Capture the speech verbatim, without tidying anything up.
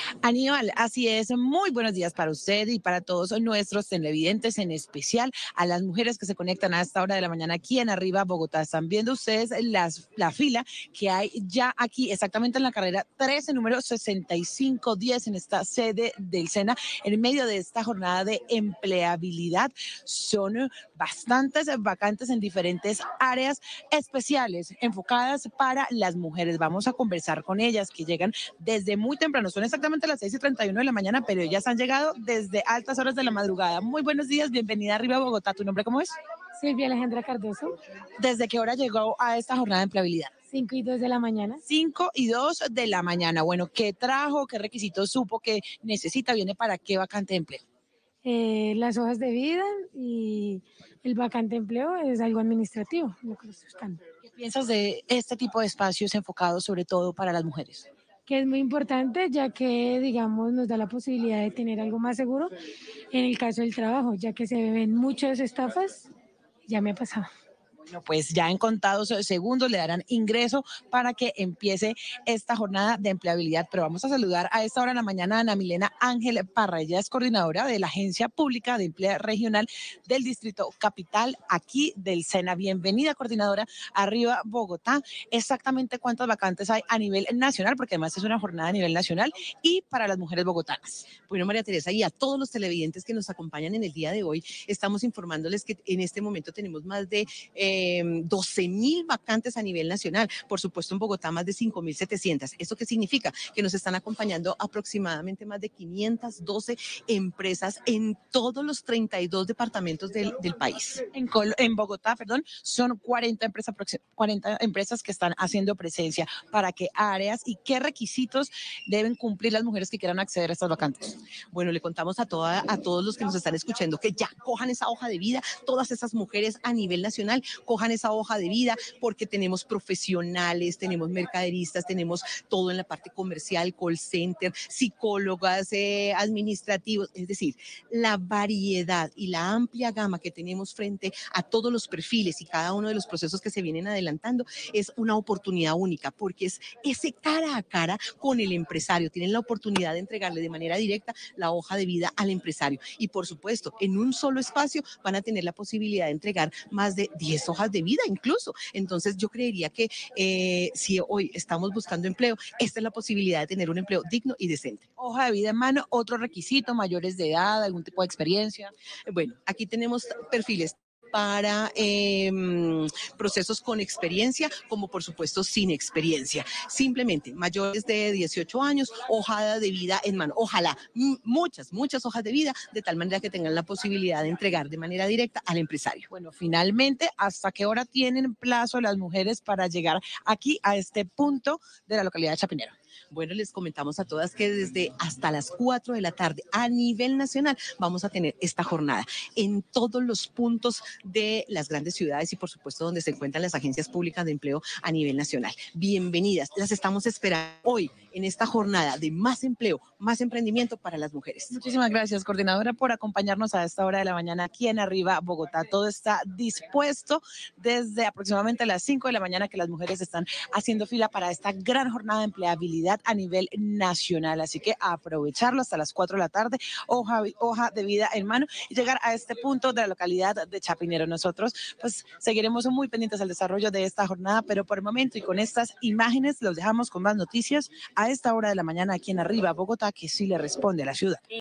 Aníbal, así es. Muy buenos días para usted y para todos nuestros televidentes, en especial a las mujeres que se conectan a esta hora de la mañana aquí en Arriba Bogotá. Están viendo ustedes las, la fila que hay ya aquí, exactamente en la carrera trece, número sesenta y cinco diez, en esta sede del SENA, en medio de esta jornada de empleabilidad. Son bastantes vacantes en diferentes áreas especiales enfocadas para las mujeres. Vamos a conversar con ellas que llegan desde muy temprano. Son exactamente las seis y treinta y uno de la mañana, pero ellas han llegado desde altas horas de la madrugada. Muy buenos días, bienvenida arriba a Bogotá. ¿Tu nombre cómo es? Silvia Alejandra Cardoso, ¿Desde qué hora llegó a esta jornada de empleabilidad? cinco y dos de la mañana. cinco y dos de la mañana. Bueno, ¿qué trajo? ¿Qué requisitos supo que necesita? ¿Viene para qué vacante de empleo? Eh, las hojas de vida y el vacante empleo es algo administrativo, lo que estoy buscando. ¿Qué piensas de este tipo de espacios enfocados sobre todo para las mujeres? Que es muy importante ya que, digamos, nos da la posibilidad de tener algo más seguro en el caso del trabajo, ya que se ven muchas estafas, ya me ha pasado. Bueno, pues ya en contados segundos le darán ingreso para que empiece esta jornada de empleabilidad. Pero vamos a saludar a esta hora de la mañana a Ana Milena Ángel Parra. Ella es coordinadora de la Agencia Pública de Empleo Regional del Distrito Capital, aquí del SENA. Bienvenida, coordinadora, arriba Bogotá. Exactamente cuántas vacantes hay a nivel nacional, porque además es una jornada a nivel nacional, y para las mujeres bogotanas. Bueno, María Teresa, y a todos los televidentes que nos acompañan en el día de hoy, estamos informándoles que en este momento tenemos más de eh, doce mil vacantes a nivel nacional. Por supuesto, en Bogotá más de cinco mil setecientas. ¿Esto qué significa? Que nos están acompañando aproximadamente más de quinientas doce empresas en todos los treinta y dos departamentos del, del país. En, Col en Bogotá, perdón, son cuarenta empresas, cuarenta empresas que están haciendo presencia. ¿Para qué áreas y qué requisitos deben cumplir las mujeres que quieran acceder a estas vacantes? Bueno, le contamos a, toda, a todos los que nos están escuchando que ya cojan esa hoja de vida, todas esas mujeres a nivel nacional, cojan esa hoja de vida, porque tenemos profesionales, tenemos mercaderistas, tenemos todo en la parte comercial, call center, psicólogas, eh, administrativos, es decir, la variedad y la amplia gama que tenemos frente a todos los perfiles y cada uno de los procesos que se vienen adelantando es una oportunidad única, porque es ese cara a cara con el empresario. Tienen la oportunidad de entregarle de manera directa la hoja de vida al empresario y, por supuesto, en un solo espacio van a tener la posibilidad de entregar más de diez hojas de vida incluso. Entonces yo creería que eh, si hoy estamos buscando empleo, esta es la posibilidad de tener un empleo digno y decente. Hoja de vida en mano, otro requisito, mayores de edad, algún tipo de experiencia. Bueno, aquí tenemos perfiles para eh, procesos con experiencia, como por supuesto sin experiencia. Simplemente mayores de dieciocho años, hoja de vida en mano. Ojalá muchas, muchas hojas de vida, de tal manera que tengan la posibilidad de entregar de manera directa al empresario. Bueno, finalmente, ¿hasta qué hora tienen plazo las mujeres para llegar aquí a este punto de la localidad de Chapinero? Bueno, les comentamos a todas que desde hasta las cuatro de la tarde a nivel nacional vamos a tener esta jornada en todos los puntos de las grandes ciudades y por supuesto donde se encuentran las agencias públicas de empleo a nivel nacional. Bienvenidas, las estamos esperando hoy en esta jornada de más empleo, más emprendimiento para las mujeres. Muchísimas gracias, coordinadora, por acompañarnos a esta hora de la mañana aquí en Arriba Bogotá. Todo está dispuesto desde aproximadamente las cinco de la mañana que las mujeres están haciendo fila para esta gran jornada de empleabilidad a nivel nacional. Así que aprovecharlo hasta las cuatro de la tarde, hoja, hoja de vida en mano y llegar a este punto de la localidad de Chapinero. Nosotros pues seguiremos muy pendientes al desarrollo de esta jornada, pero por el momento y con estas imágenes los dejamos con más noticias a esta hora de la mañana aquí en Arriba Bogotá, que sí le responde a la ciudad.